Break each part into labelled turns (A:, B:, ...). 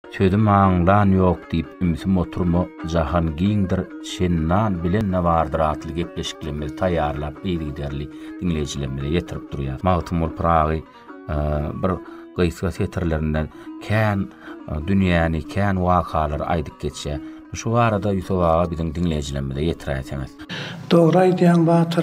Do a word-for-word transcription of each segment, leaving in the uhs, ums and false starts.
A: Sözüm aňlan ýok diýip ümsüm oturma jahan giňdir şennan bilen nawardyr atly gepleşiklerimizi taýýarlap beýdiderli dinleýijilerimize ýetirip durýar. Magtymul Pragy bir gysga setirlerinden kän dünýäni kän wakalary aýdyp geçýär. Şu arada Ýusuf aga biziň dinleýijilerimize ýetirýäňiz.
B: Dogry aýdýan batyr,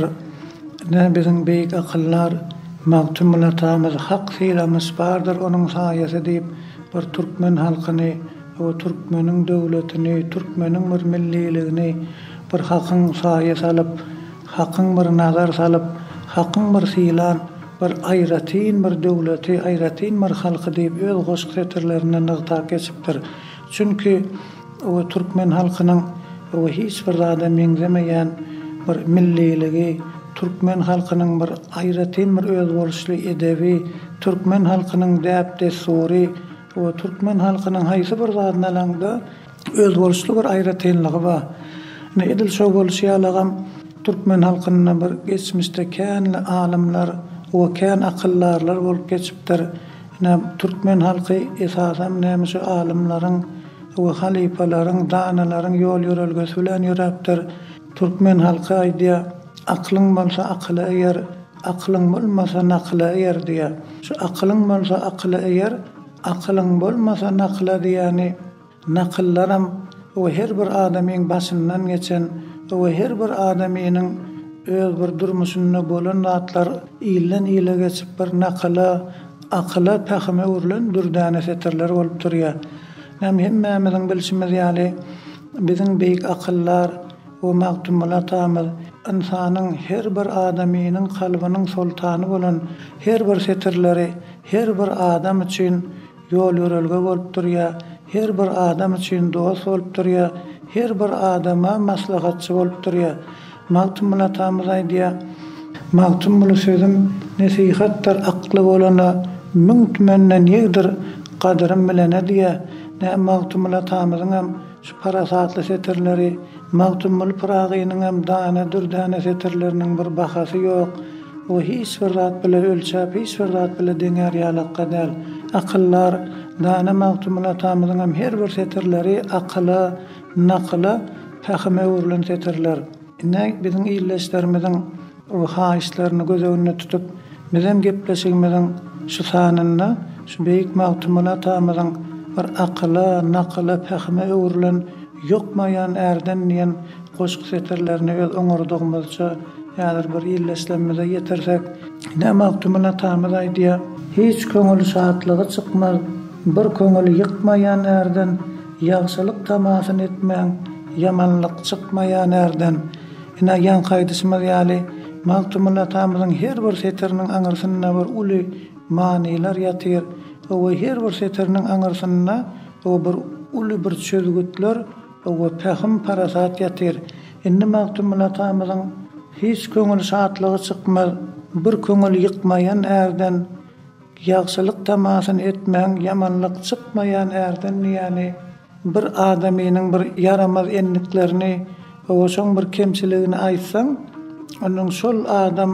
B: ne biziň beýik akyllar magtymul atamyz hak fiýlamyz bardyr onuň saýasy diýip bir türkmen halkyny, o türkmeniň döwletini, türkmeniň bir milliligini bir hakyň saýasy alyp, hakyň bir nazar salyp, hakyň bir fiýlan, bir aýratyn bir döwleti, aýratyn bir halky diýip öz goşky setirlerini nygta geçipdir. Çünki o türkmen halkynyň o hiç bir zada meňzemeýän bir milliligi, türkmen halkynyň bir aýratyn bir öz boluşly edebi, türkmen halkynyň däpde suri, o türkmen halkynyň haýsy bir zadyna alanda öz boluşly bir aýratynlygy bar. Ne edil şo boluşýarlygam türkmen halkynyň bir geçmişde kän alimler, o kän akyllarlar bolup geçipdir. Ne türkmen halky esasen näme şu alimlaryň, o halifalaryň, danalaryň ýol ýörelgesi bilen ýöräpdir. Türkmen halky aýdýar, aklyň bolsa akly eger, aklyň bolmasa nakly eger diýär. Şu aklyň bolsa akly eger, aklyň bolmasa nakly diýäni nakyllaram o her bir adamyň başyndan geçen, o her bir adamynyň öz bir durmuşynda bolan zatlar ýyldan ýyla geçip bir nakly, akly tähime urlan dürdäne setirler bolup durýar. Hem hemmemiziň bilşimiz ýaly biziň beýik akyllar o magtymul atamyz insanyň her bir adamynyň kalbynyň sultany bolan her bir setirleri her bir adam üçin ýol ýörelge bolup durýar, her bir adam üçin dost bolup durýar, her bir adama maslahatçy bolup durýar. Magtymul atamyz aýdýar, magtymul sözüm nesihatdir akly bolana müň tümenden ýegdir gadrym bilen diýär. Ne magtymul atamyzyň hem şu parasatly setirleri, magtymul Pragynyň hem dana dürdäne setirleriniň bir bahasy ýok. O hiç bir zat bilen ölçäp, hiç bir zat bilen deňer ýalakka däl. Akyllar dana magtymul atamyzyň hem her bir setirleri akly, nakly, tähime urlan setirler. Ne biziň ýyllaşlarymyzyň o haýyşlaryny göz önüne tutup, bizem gepleşigimiziň şu sanyny, şu beýik magtymul atamyzyň bir akly, nakly, tähime urlan ýokmaýan erden diýen goşky setirlerini öz oňurdygymyzça ýa-da bir ýyllaşlarymyza ýetirsek, ne magtymul atamyz aýdýar, hiç köňüli şatlygy çykmaz, bir köňüli ýykmaýan erden ýagşylyk tamasyn etmäň, ýamanlyk çykmaýan erden. Ina ýan gaýdysymyz ýaly magtymul atamyzyň her bir setiriniň aňyrsyna bir uly manylar ýatyr. O her bir setiriniň aňyrsyna o bir uly bir çözgütler, o tähim parasat ýatyr. Indi magtymul atamyzyň hiç köňüli şatlygy çykmaz, bir köňüli ýykmaýan erden ýagşylyk tamasyn etmäň, ýamanlyk çykmaýan erden ýani bir adamynyň bir yaramaz enliklerini, o şoň bir kemçiligini aýtsaň, onuň şol adam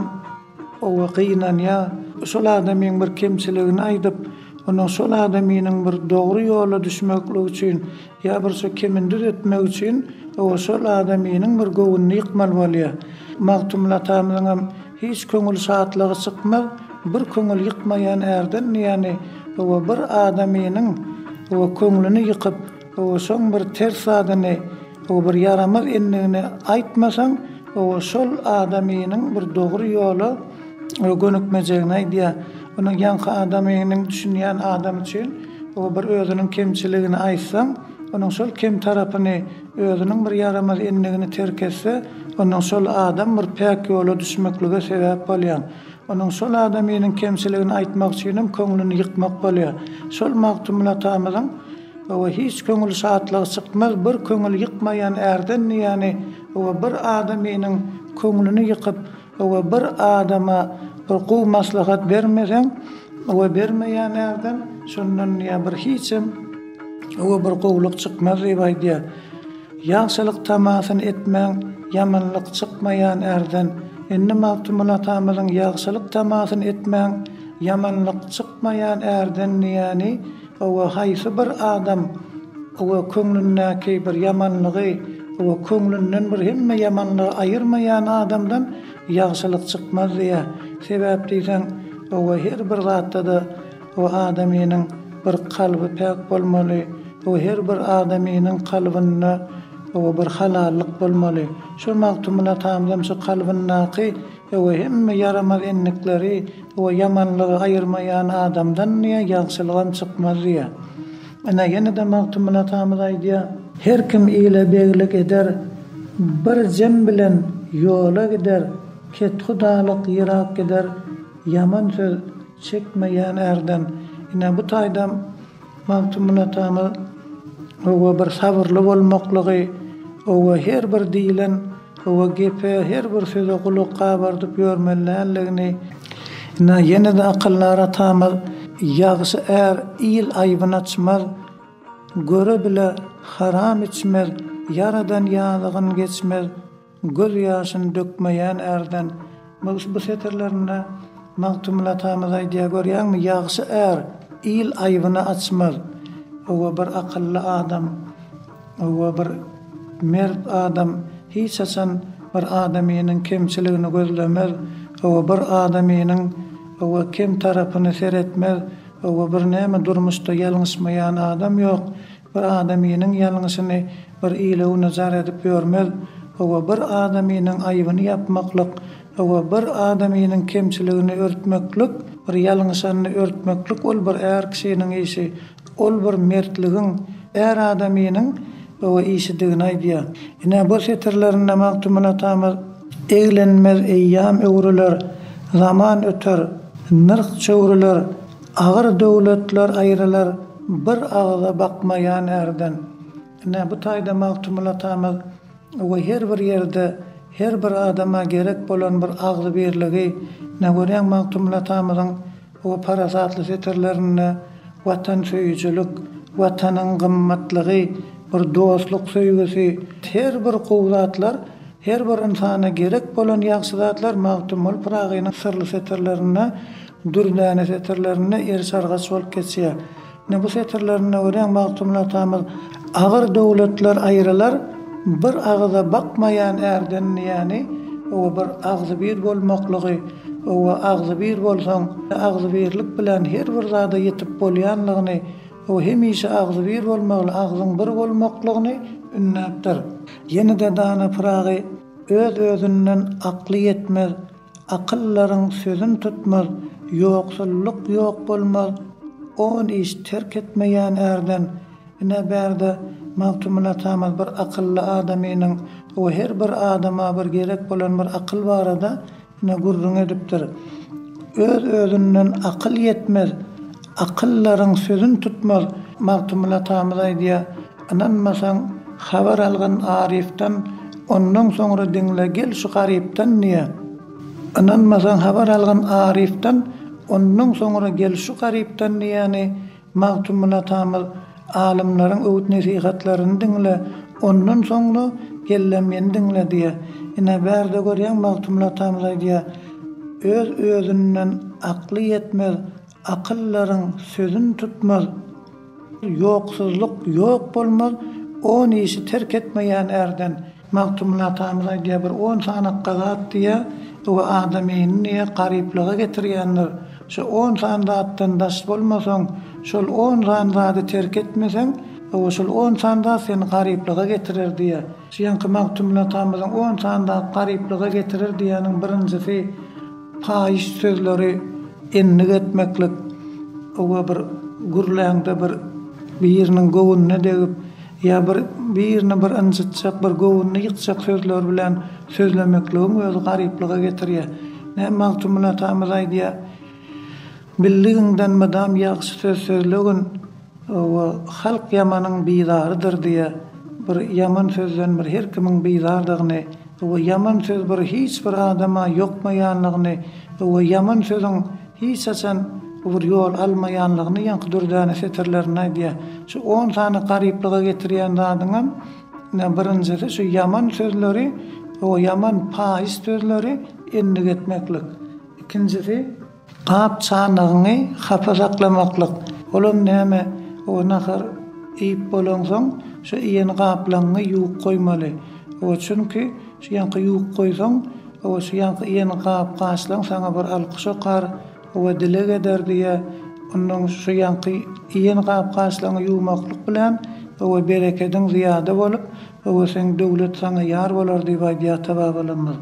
B: o gynanýa, şol adamyň bir kemçiligini aýdyp, onuň şol adamynyň bir dogry ýola düşmekligi üçin, ýa bir şu kemindir etmek üçin, o şol adamynyň bir gowuny ýykmal bolýar. Magtymul atamyzyň hem hiç köňüli şatlygy çykmaz, bir köňüli ýykmaýan erden, ýani o bir adamynyň o köňlüni ýykyp, o şoň bir ters sadyny, o bir yaramaz enligini aýtmasaň, o şol adamynyň bir dogry ýola gönükmejegini aýdýar. Onuň ýanky adamynyň düşünýän adam üçin o bir özüniň kemçiligini aýtsaň, onuň şol kem tarapyny, özüniň bir yaramaz enligini terk etse, onuň şol adam bir päk ýola düşmeklige sebäp bolýar. Onuň şol adamynyň kemçiligini aýtmak üçin hem köňlüni ýykmak bolýar. Şol magtymul atamyzyň o hiç köňüli şatlygy çykmaz, bir köňüli ýykmaýan erden, ýani o bir adamynyň köňlüni ýykyp, o bir adama bir gowy maslahat bermeseň, o bermeýän erden şondan ýa bir hiçem o bir gowluk çykmaz diýip aýdýar. Ýagşylyk tamasyn etmäň, ýamanlyk çykmaýan erden. Indi magtymul atamyzyň ýagşylyk tamasyn etmäň, ýamanlyk çykmaýan erden ýani o haýsy bir adam o köňlündäki bir ýamanlygy o köňlünden bir hemme ýamanlygy aýyrmaýan adamdan ýagşylyk çykmaz diýe. Sebäp diýsen o her bir zatda da o adamynyň bir kalby pek bolmaly, o her bir adamynyň kalbyna o bir halallyk bolmaly. Şu magtumuna tamam şu kalbyndaky o hemme yaramaz enlikleri o ýamanlygy aýyrmaýan adamdan niýe ýagşylyk çykmaz diýe. Ana ýene-de magtumuna tamam aýdýar. Her kim ile beglik eder, bir jem bilen ýola gider, ket hudalyk ýyrak gider, ýaman söz çekmeýän erden. Ine bu taýda magtumuna tamam o bir sabırly bolmaklygy, o her bir diýilen, o gepe her bir söze kulakka bardyp ýörmelligini, ine ýene-de akyllara tamam ýagşy er ýyl aýbyny açmaz, göre bile haram içmez, yaradan ýalygyn geçmez, göz ýaşyny dökmeýän erden. Bu seterlerinde magtumla tamam aýdýar, görýärmi, ýagşy er ýyl aýbyny açmaz. O bir akıllı adam, o bir mert adam, hiç açan bir adamynyň kemçiligini gözlemez, o bir adamynyň o kim tarapyny seretmez, o bir näme durmuşda ýalňysmaýan adam ýok. Bir adamynyň ýalňysyny bir ýyly nazar edip görmez, o bir adamynyň aýbyny ýapmaklyk, o bir adamynyň kemçiligini örtmeklik, bir ýalňysyny örtmeklik ol bir er kişiniň işi. Ol bir mertligiň er adamynyň o işidigini aýdýar. Ine bu seterlerinde magtumuna tamam eglenmez eýýam öwrüler, zaman öter, nırk çöwrüler, agyr döwletler aýrylar, bir agza bakmaýan erden. Ine bu taýda magtumuna tamam o her bir ýerde her bir adama gerek bolan bir agzy berligi, ne görýän magtumuna tamamyň o parasatly seterlerinde watan söýüjülük, watanyň gymmatlygy, bir dostluk söýgüsi, her bir gowzatlar, her bir insana gerek bolan ýagşy zatlar magtumul pragynyň sirli seterlerinde, dürdäne seterlerinde er sargaç bolup geçýär. Ne bu seterlerinde görýän magtumlar tamam agyr döwletler aýrylar, bir agza bakmaýan erden, ýani o bir agzy bir bolmaklygy, o agzy bir bolsaň, agzy birlik bilen her bir zada ýetip bolýanlygyny, o hemişe agzy bir bolmaly, agzyň bir bolmaklygyny ünnäpdir. Ýene-de dana pragy öz özünden akly yetmez, akyllaryň sözün tutmaz, ýoksulluk ýok bolmaz, on iş terk etmeýän erden. Ine berde magtumuna tamam bir akylly adamynyň o her bir adama bir gerek bolan bir akyl barada ne gurrun edipdir. Öz özünden akyl yetmez, akyllaryň sözün tutmaz. Magtumuna tamam aýdýar, ananmasaň habar algan arifden, ondan soňra diňle gel şu garypdan niýe? Ananmasaň habar algan arifden, ondan soňra gel şu garypdan niýeni? Magtumuna tamam alimlaryň öwüt nasihatlaryny diňle, ondan soňra gellemeni diňle diýe. Ine berde görýän magtumla tamam aýdýar, öz özünden akly yetmez, akyllaryň sözün tutmaz, ýoksuzluk ýok bolmaz, on işi terk etmeýän erden. Magtumla tamam aýdýar, bir on sanakka zat diýe, o adamyny garyplyga getirýändir. Şu on sanatdan daş bolmasaň, şol on sanatdy terk etmeseň, o şol on sanat seni garyplyga getirir diýe. Şeýle magtumla tamam on sanat garyplyga getirir diýeniň birincisi paýyş sözleri ennig etmeklik. O bir gurlaňda bir biriniň gowunyna degip, ýa bir birini bir anjytjak, bir gowunyna ýykjak sözler bilen sözlemekligiň öz garyplyga getirýär. Ne magtumla tamam aýdýar, billiginden madam ýagşy söz sözlegin, o halk ýamanyň bizarydyr diýe. Bir ýaman sözden bir her kimiň bizardygyny, o ýaman söz bir hiç bir adama ýokmaýanlygyny, o ýaman sözüň hiç açan bir ýol almaýanlygyny ýanky dürdäne seterlerini aýdýar. Şu on sany garyplyga getirýän zadyňam, ne birinjisi şu ýaman sözleri, o ýaman paýyş sözleri ennig etmeklik. Ikincisi, gap çanagyny hapa saklamaklyk. Olam näme? o nahar iyip bolansaň şu iýen gaplaňy ýuwup goýmaly. O çünki şu ýanky ýuwup goýsaň, o şu ýanky iýen gap gaçlaň saňa bir alkyş okar, o dile geder diýe onuň şu ýanky iýen gap gaçlaňy ýuwmaklyk bilen o berekediň ziyada bolup, o sen döwlet saňa ýar bolar diýip aýdýar babalarymyz.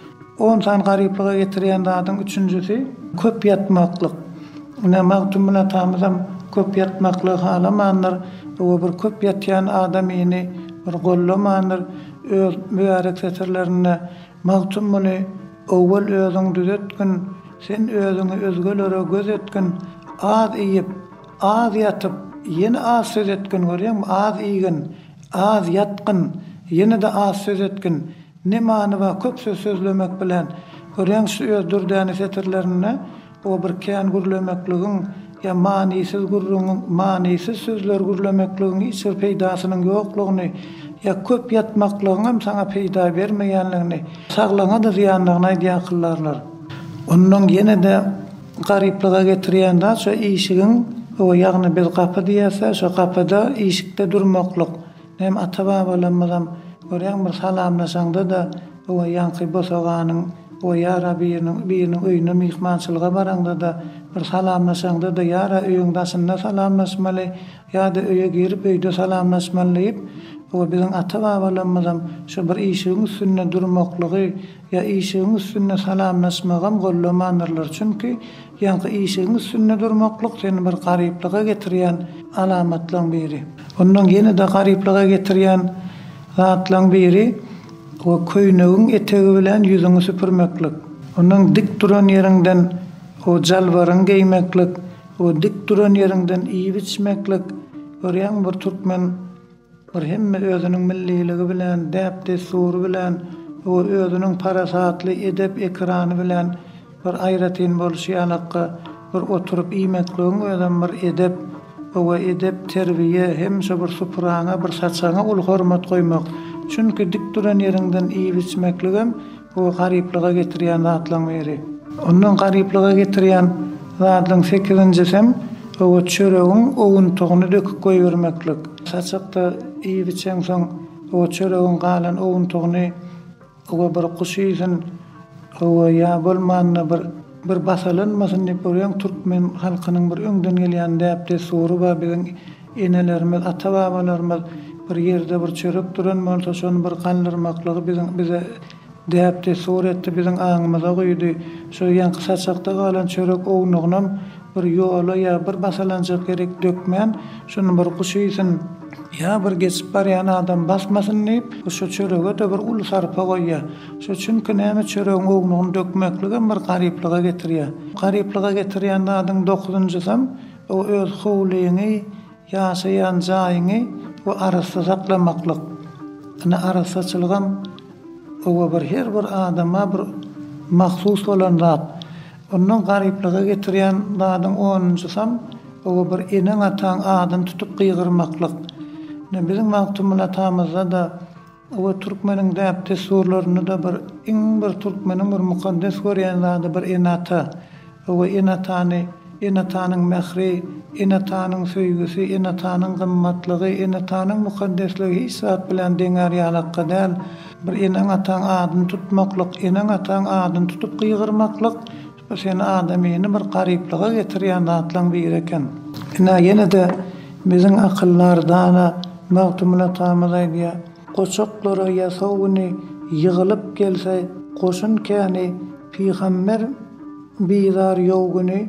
B: On san garyplyga getirýän zadyň üçünjüsi köp ýatmaklyk. Ne magtum bilen tamazam köp ýatmaklyk halamandyr. O bir köp ýatýan adamyny bir gollamandyr. Öz mübarek seterlerine magtum bilen owal özüň düzetgin, sen özüňi özgelere gözetgin, az iýip, az ýatyp, ýene az söz etgin görýärmi? Az iýgin, az ýatgyn, ýene de az söz etgin. Nemany we köp söz sözlemek bilen görýän şu öz durdany seterlerine o bir kän gürlemekligiň ya manisiz gurrun, manisiz sözler gürlemekligiň hiç bir peýdasynyň ýoklugyny ya köp ýatmaklygyň hem saňa peýda bermeýänligini, saglaňa da ziýanlygyny aýdýarlar. Onuň ýene de garyplyga getirýän da şu işigiň o ýagny bir kapy diýse, şu kapyda işikde durmaklyk. Hem ata-babalarymyzam görýän bir salamlaşaňda da o ýanky bosaganyň o ýara biriniň biriniň öýüne mihmançylyga baraňda da bir salamlaşaňda da ýara öýüňdasyna salamlaşmaly, ýa-da öýe girip öýde salamlaşmaly diýip o biziň ata-babalarymyzam şu bir işigiň üstünde durmaklygy ýa işigiň üstünde salamlaşmagam gollamandylar. Çünki ýanky işigiň üstünde durmaklyk seni bir garyplyga getirýän alamatlaryň biri. Onuň ýene de garyplyga getirýän zatlaryň biri o köýnegiň etegi bilen ýüzüňi süpürmeklik. Onuň dik duran ýerinden o jalbaryň geýmeklik, o dik duran ýerinden iýip içmeklik. Görýän bir türkmen bir hemme özüniň milliligi bilen, däpde sury bilen, o özüniň parasatly edep ekrany bilen bir aýratyn bolşýanakka bir oturup iýmekligiň özüm bir edep, o edep terbiýe hem şu bir supuraňa, bir saçaňa ul hormat goýmak. Çünki dik duran ýerinden iýip içmekligim o garyplyga getirýän zatlaryň biri. Onuň garyplyga getirýän zatlaryň sekizinjisem o çöregiň owuntugyny döküp goýbermeklik. Saçakda iýip içen soň o çöregiň galan owuntugyny o bir kuşyýsyn o ýa bolmanyny bir bir basalanmasyn diýip görýän türkmen halkynyň bir öňden gelýän däpde sury we biziň enelerimiz, ata-babalarymyz bir ýerde bir çörek duran bolsa şonu bir gandyrmaklygy biziň bize däpde suretdi biziň aňymyza goýdy. Şu ýanky saçakda galan çörek owunynyň bir ýola ýa bir basalanjak gerek dökmän, şunu bir kuşyýsyn ýa bir geçip barýan adam basmasyn diýip şu çörege de bir ul sarpa goýýar. Şu çünki näme çöregiň owunyny dökmeklige bir garyplyga getirýär. Garyplyga getirýän adyň dokuzunjysam o öz howlyny ýaşaýan jaýyny o arasy saklamaklyk. Ana arasaçylygam o bir her bir adama bir mahsus bolan zat. Onuň garyplyga getirýän zadyň onunjysam o bir eneň ataň adyny tutup gygyrmaklyk. Ne biziň magtumyla tamyzda da o türkmeniň däpde surlaryny da bir iň bir türkmeniň bir mukaddes görýän zady bir enata. O enatany, enatanyň mehri, enatanyň söýgüsi, enatanyň gymmatlygy, enatanyň mukaddesligi isat bilen deňär ýalakka däl. Bir eneň ataň adyny tutmaklyk, eneň ataň adyny tutup gygyrmaklyk seni adamyny bir garyplyga getirýän zatlaryň biri eken. Ina ýene de biziň akyllardan magtumla tamamlaýdy. Goçaklara ýasawny ýygylyp gelse, goşun käni Peygamber bizar ýowguny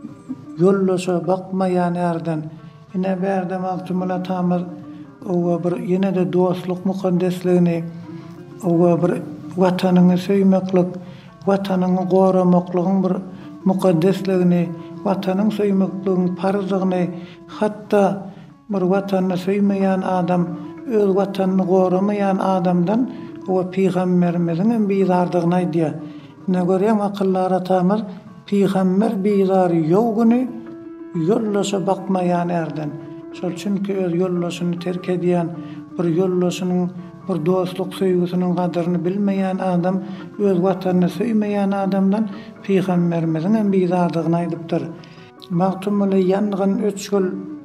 B: yollaşa bakmaýan erden. Ine berde magtumla tamam o bir ýene de dostluk mukaddesligini, o bir watanyny söýmeklik, watanyny goramaklygyň bir mukaddesligini, watanyň söýmekligiň farzlygyny, hatda bir watanyny söýmeýän adam öz watanyny goramaýan adamdan o Peygamberimiziň bizardygyny aýdýar. Ne görýän akyllar atamyz Peygamber bizar ýowguny yollaşa bakmaýan erden. Şol çünki öz yollaşyny terk edýän, bir yollaşynyň bir dostluk söýgüsiniň gadyryny bilmeýän adam öz watanyny söýmeýän adamdan Peygamberimiziň bizardygyny aýdypdyr. Magtumly ýangyn öçgül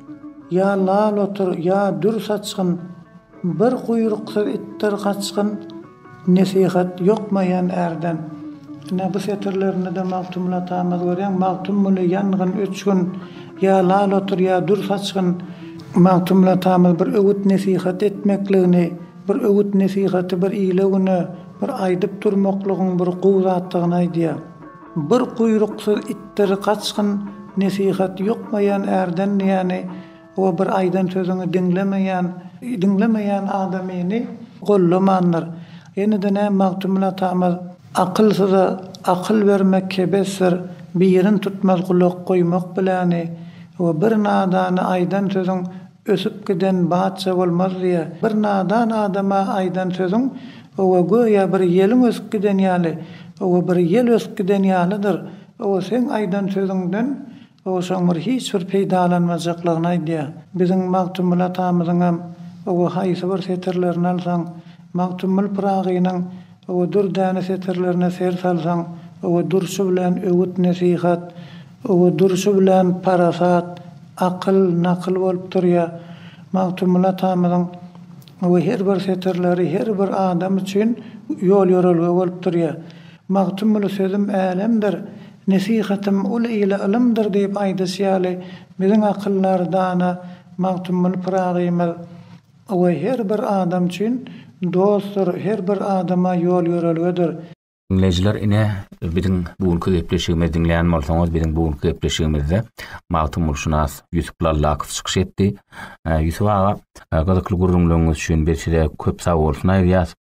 B: ya lal otur, ya dür saçkın, bir kuyruksuz ittir kaçkın, nesihat yokmayan erden. Ne bu setirlerini de Magtumul tamaz görýän, Magtumul yangın üç gün, ya lal otur, ya dür saçkın, Magtumul tamaz bir öwüt nesihat etmekligini, bir öwüt nesihaty bir iýlegini, bir aýdyp durmaklygyny, bir gowzatdygyny aýdýar. Bir kuyruksuz ittir kaçkın, nesihat yokmayan erden, ýani o bir aýdan sözüňi dinlemeýän, dinlemeýän adamyny gollamandyr. Ýene-de näme Magtumul tamaz akylsyza akyl bermek kebesir, birin tutmaz gulak goýmak bilani, o bir nadany aýdan sözüň ösüp giden batça bolmaz diýe. Bir nadan adama aýdan sözüň o goýa bir ýeliň ösüp giden ýaly, o bir ýel ösüp giden ýalydyr. O sen aýdan sözüňden o şoňur hiç bir peýdalanmajaklagyny aýdýar. Biziň Magtumul tamyzyň hem o haýsy bir setirlerini alsaň, Magtumul Pragynyň o durdany setirlerine ser salsaň, o durşy bilen öwüt nesihat, o durşy bilen parasat, akyl, nakıl bolup durýar. Magtumul tamyzyň o her bir setirleri her bir adam üçin ýol ýörelgi bolup durýar. Magtumul sözüm älemdir, nesihatym ul ile ilmdir diýip aýdysýaly. Biziň akyllardana Magtumul Pragymy o her bir adam üçin dostur, her bir adama ýol ýörelgidir.
A: Dinleyijiler, ine biziň bugünkü gepleşigimizi dinleýän bolsaňyz, biziň bugünkü gepleşigimizde Magtumulşunas Ýusup Lallakow çykyş etdi. Ýusup aga, gazakly gurulmagyňyz üçin beşide köp sag bolsun aýdýas.